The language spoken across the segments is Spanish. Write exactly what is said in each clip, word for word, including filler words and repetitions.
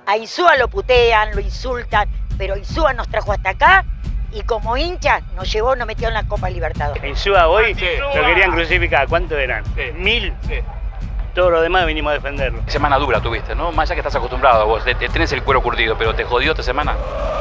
A Insúa lo putean, lo insultan, pero Insúa nos trajo hasta acá y como hincha nos llevó, nos metió en la Copa Libertadores. Insúa hoy sí. Lo querían crucificar. ¿Cuántos eran? Sí. ¿Mil? Sí. Todos los demás vinimos a defenderlo. Semana dura tuviste, ¿no? Más allá que estás acostumbrado vos, tenés el cuero curtido, pero ¿te jodió esta semana?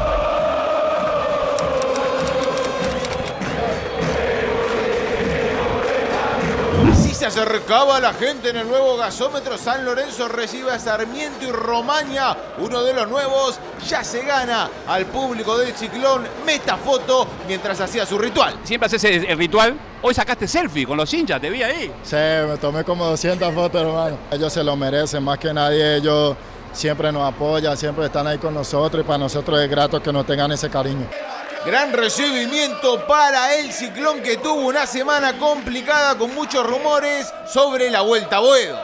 Así se acercaba la gente en el nuevo gasómetro. San Lorenzo recibe a Sarmiento y Romaña, uno de los nuevos, ya se gana al público del Ciclón. Meta foto mientras hacía su ritual. Siempre haces el ritual. Hoy sacaste selfie con los hinchas, te vi ahí. Sí, me tomé como doscientas fotos, hermano. Ellos se lo merecen, más que nadie. Ellos siempre nos apoyan, siempre están ahí con nosotros y para nosotros es grato que nos tengan ese cariño. Gran recibimiento para el Ciclón, que tuvo una semana complicada con muchos rumores sobre la Vuelta a Boedo.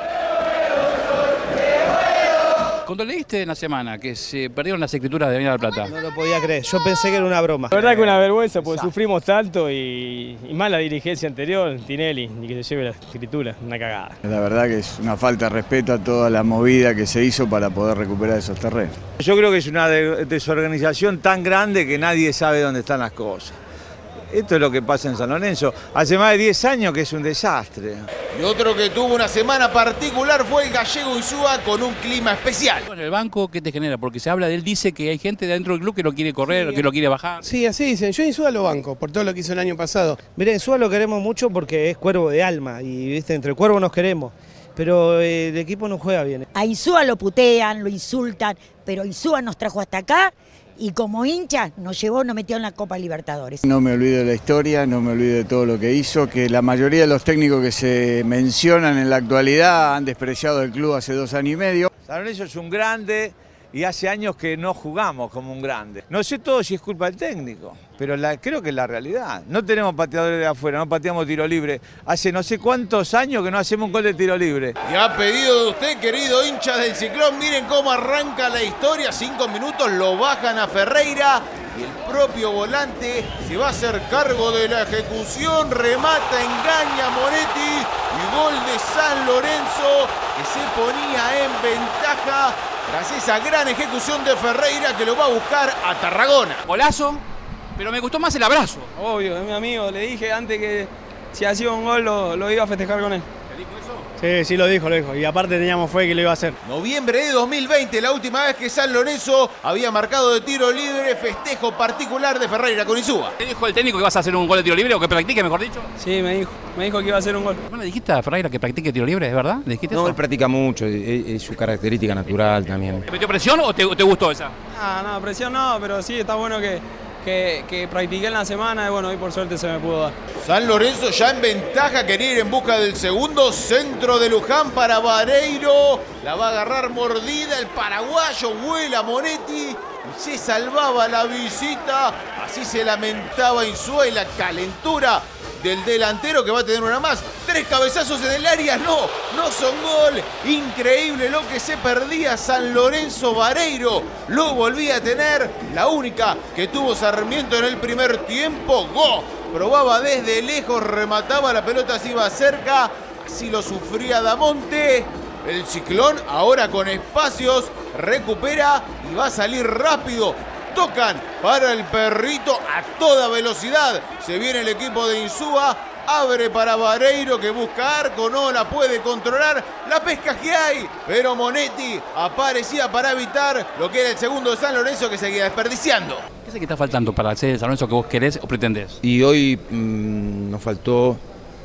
Cuando leíste en la semana que se perdieron las escrituras de Avenida del Plata. No lo podía creer, yo pensé que era una broma. La verdad que una vergüenza, porque sufrimos tanto y, y más la dirigencia anterior, Tinelli, ni que se lleve la escritura, una cagada. La verdad que es una falta de respeto a toda la movida que se hizo para poder recuperar esos terrenos. Yo creo que es una desorganización tan grande que nadie sabe dónde están las cosas. Esto es lo que pasa en San Lorenzo. Hace más de diez años que es un desastre. Y otro que tuvo una semana particular fue el gallego Insúa, con un clima especial. En el banco, ¿qué te genera? Porque se habla de él, dice que hay gente dentro del club que lo quiere correr, sí, que lo quiere bajar. Sí, así dicen. Yo a Insúa lo banco por todo lo que hizo el año pasado. Mirá, Insúa lo queremos mucho porque es cuervo de alma y ¿viste? Entre el cuervo nos queremos. Pero eh, el equipo no juega bien. A Insúa lo putean, lo insultan, pero Insúa nos trajo hasta acá y como hincha nos llevó, nos metió en la Copa Libertadores. No me olvido de la historia, no me olvido de todo lo que hizo, que la mayoría de los técnicos que se mencionan en la actualidad han despreciado el club hace dos años y medio. San Lorenzo es un grande y hace años que no jugamos como un grande. No sé todo si es culpa del técnico, pero la, creo que es la realidad. No tenemos pateadores de afuera, no pateamos tiro libre. Hace no sé cuántos años que no hacemos un gol de tiro libre. Y a pedido de usted, querido hincha del Ciclón, miren cómo arranca la historia. Cinco minutos, lo bajan a Ferreira y el propio volante se va a hacer cargo de la ejecución. Remata, engaña a Moretti y gol de San Lorenzo, que se ponía en ventaja tras esa gran ejecución de Ferreira, que lo va a buscar a Tarragona. Golazo, pero me gustó más el abrazo. Obvio, es mi amigo, le dije antes que si hacía un gol lo, lo iba a festejar con él. ¿Te dijo eso? Sí, sí lo dijo, lo dijo. Y aparte teníamos fe que lo iba a hacer. Noviembre de dos mil veinte, la última vez que San Lorenzo había marcado de tiro libre, festejo particular de Ferreira con Insúa. ¿Te dijo el técnico que vas a hacer un gol de tiro libre o que practique, mejor dicho? Sí, me dijo, me dijo que iba a hacer un gol. ¿No le dijiste a Ferreira que practique tiro libre, es verdad? ¿Le dijiste no, eso? Él practica mucho, es, es su característica natural también. ¿Te metió presión o te, te gustó esa? Ah, no, presión no, pero sí, está bueno que... Que, que practiqué en la semana y bueno, hoy por suerte se me pudo dar. San Lorenzo ya en ventaja, quería ir en busca del segundo. Centro de Luján para Vareiro, la va a agarrar mordida el paraguayo, vuela Moretti y se salvaba la visita. Así se lamentaba Insúa y la calentura del delantero, que va a tener una más. Tres cabezazos en el área, no, no son gol. Increíble lo que se perdía San Lorenzo. Vareiro lo volvía a tener. La única que tuvo Sarmiento en el primer tiempo. Go, probaba desde lejos, remataba, la pelota se iba cerca. Así lo sufría Damonte. El Ciclón ahora con espacios recupera y va a salir rápido. Tocan para el Perrito a toda velocidad. Se viene el equipo de Insúa. Abre para Vareiro, que busca arco. No la puede controlar. La pesca que hay. Pero Monetti aparecía para evitar lo que era el segundo de San Lorenzo, que seguía desperdiciando. ¿Qué es lo que está faltando para hacer el San Lorenzo que vos querés o pretendés? Y hoy mmm, nos faltó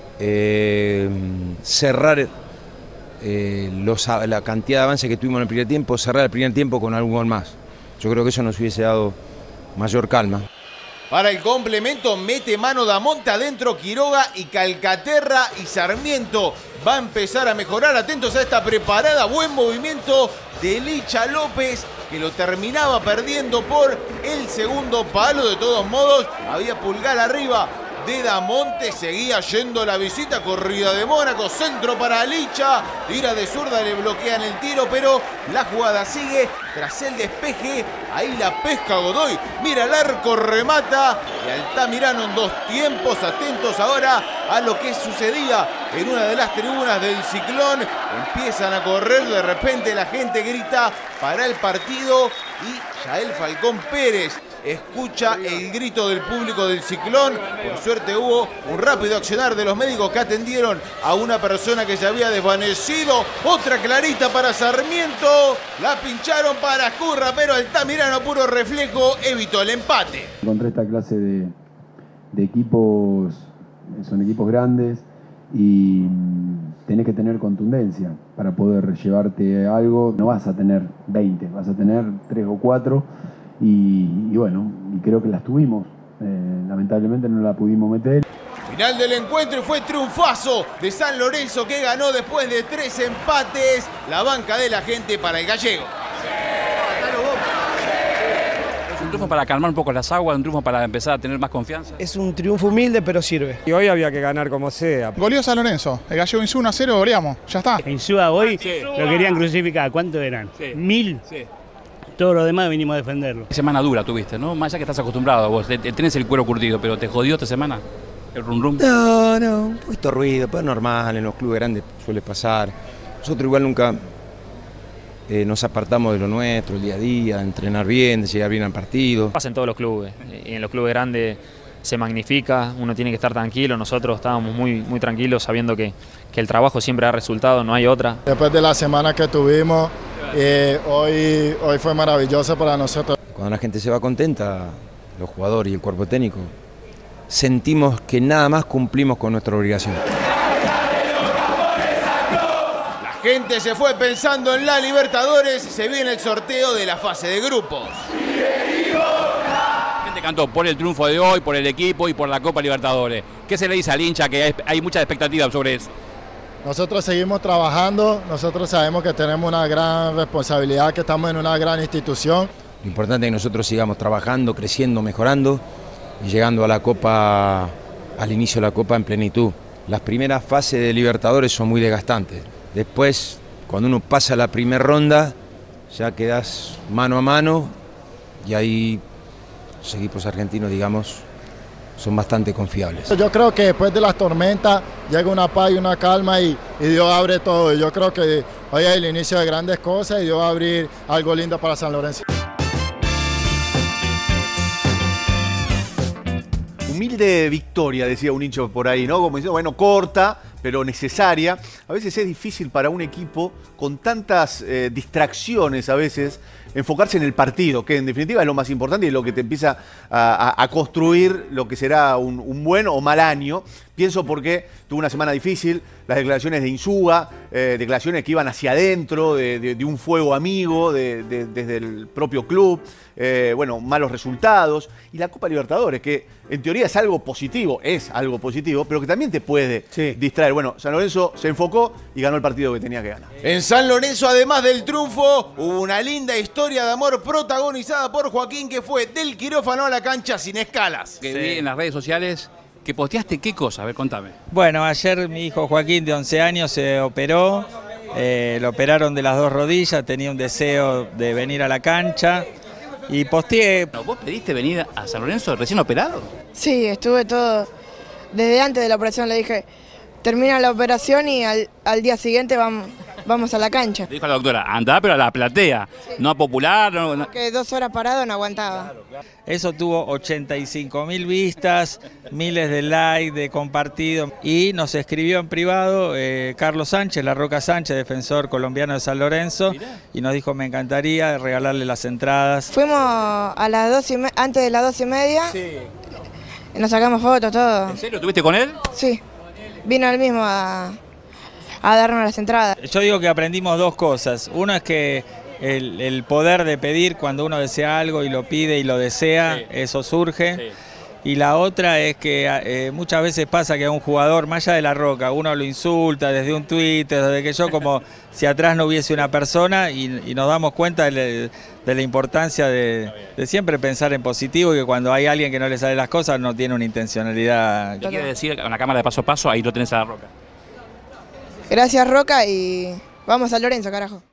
eh, cerrar eh, los, la cantidad de avance que tuvimos en el primer tiempo. Cerrar el primer tiempo con algún gol más. Yo creo que eso nos hubiese dado mayor calma. Para el complemento mete mano Damonte adentro, Quiroga y Calcaterra, y Sarmiento va a empezar a mejorar. Atentos a esta preparada, buen movimiento de Licha López, que lo terminaba perdiendo por el segundo palo. De todos modos, había pulgar arriba de Damonte, seguía yendo la visita, corrida de Mónaco, centro para Licha, tira de zurda, le bloquean el tiro, pero la jugada sigue tras el despeje. Ahí la pesca Godoy, mira el arco, remata, y Altamirano en dos tiempos. Atentos ahora a lo que sucedía en una de las tribunas del Ciclón. Empiezan a correr, de repente la gente grita para el partido y Yael Falcón Pérez escucha el grito del público del Ciclón. Por suerte hubo un rápido accionar de los médicos que atendieron a una persona que se había desvanecido. Otra clarita para Sarmiento. La pincharon para Escurra, pero Altamirano, puro reflejo, evitó el empate. Contra esta clase de, de equipos, son equipos grandes y tenés que tener contundencia para poder llevarte algo. No vas a tener veinte, vas a tener tres o cuatro. Y, y bueno, y creo que las tuvimos, eh, lamentablemente no la pudimos meter. Final del encuentro y fue triunfazo de San Lorenzo que ganó después de tres empates. La banca de la gente para el gallego. ¿Es un triunfo para calmar un poco las aguas, un triunfo para empezar a tener más confianza? Es un triunfo humilde, pero sirve. Y hoy había que ganar como sea. Goleó San Lorenzo, el gallego Insúa uno a cero, goleamos, ya está. Insúa hoy sí. Lo querían crucificar, ¿cuántos eran? Sí. ¿Mil? Sí. Todo lo demás vinimos a defenderlo. Semana dura tuviste, ¿no? Más allá que estás acostumbrado, vos tenés el cuero curtido, pero ¿te jodió esta semana el rum rum? No, no, un poquito ruido, pero es normal, en los clubes grandes suele pasar. Nosotros igual nunca eh, nos apartamos de lo nuestro, el día a día, de entrenar bien, de llegar bien al partido. Pasa en todos los clubes, y en los clubes grandes se magnifica, uno tiene que estar tranquilo, nosotros estábamos muy, muy tranquilos sabiendo que, que el trabajo siempre da resultado, no hay otra. Después de la semana que tuvimos, Eh, hoy, hoy fue maravilloso para nosotros. Cuando la gente se va contenta, los jugadores y el cuerpo técnico, sentimos que nada más cumplimos con nuestra obligación. La gente se fue pensando en la Libertadores, se viene el sorteo de la fase de grupos. La gente cantó por el triunfo de hoy, por el equipo y por la Copa Libertadores. ¿Qué se le dice al hincha que hay, hay mucha expectativa sobre eso? Nosotros seguimos trabajando, nosotros sabemos que tenemos una gran responsabilidad, que estamos en una gran institución. Lo importante es que nosotros sigamos trabajando, creciendo, mejorando y llegando a la Copa, al inicio de la Copa en plenitud. Las primeras fases de Libertadores son muy desgastantes. Después, cuando uno pasa la primera ronda, ya quedás mano a mano y ahí los equipos argentinos, digamos, son bastante confiables. Yo creo que después de las tormentas llega una paz y una calma y, y Dios abre todo. Y yo creo que hoy es el inicio de grandes cosas y Dios va a abrir algo lindo para San Lorenzo. Humilde victoria, decía un hincha por ahí, ¿no? Como diciendo, bueno, corta, pero necesaria. A veces es difícil para un equipo con tantas eh, distracciones a veces enfocarse en el partido, que en definitiva es lo más importante y es lo que te empieza a, a, a construir lo que será un, un buen o mal año. Pienso porque tuvo una semana difícil, las declaraciones de Insúa, eh, declaraciones que iban hacia adentro, de, de, de un fuego amigo, de, de, desde el propio club, eh, bueno, malos resultados. Y la Copa Libertadores, que en teoría es algo positivo, es algo positivo, pero que también te puede sí. distraer. Bueno, San Lorenzo se enfocó y ganó el partido que tenía que ganar. En San Lorenzo, además del triunfo, hubo una linda historia de amor protagonizada por Joaquín, que fue del quirófano a la cancha sin escalas. Que sí. Vi en las redes sociales que posteaste qué cosa, a ver, contame. Bueno, ayer mi hijo Joaquín, de once años, se operó, eh, lo operaron de las dos rodillas, tenía un deseo de venir a la cancha y posteé. ¿Vos pediste venir a San Lorenzo recién operado? Sí, estuve todo, desde antes de la operación le dije, termina la operación y al, al día siguiente vamos, vamos a la cancha. Le dijo a la doctora, andá pero a la platea, sí. No a Popular. No, no. Que dos horas parado no aguantaba. Claro, claro. Eso tuvo ochenta y cinco mil vistas, miles de likes, de compartidos. Y nos escribió en privado eh, Carlos Sánchez, La Roca Sánchez, defensor colombiano de San Lorenzo. Mirá. Y nos dijo, me encantaría regalarle las entradas. Fuimos a las dos y me antes de las dos y media, sí. Nos sacamos fotos, todo. ¿En serio? ¿Estuviste con él? Sí, vino él mismo a... a darnos las entradas. Yo digo que aprendimos dos cosas. Uno es que el, el poder de pedir cuando uno desea algo y lo pide y lo desea, sí. Eso surge. Sí. Y la otra es que eh, muchas veces pasa que a un jugador, más allá de La Roca, uno lo insulta desde un Twitter, desde que yo, como si atrás no hubiese una persona y, y nos damos cuenta de, de la importancia de, de siempre pensar en positivo y que cuando hay alguien que no le sale las cosas no tiene una intencionalidad. ¿Qué quiere decir con la cámara de paso a paso? Ahí lo tenés a La Roca. Gracias, Roca, y vamos a Lorenzo, carajo.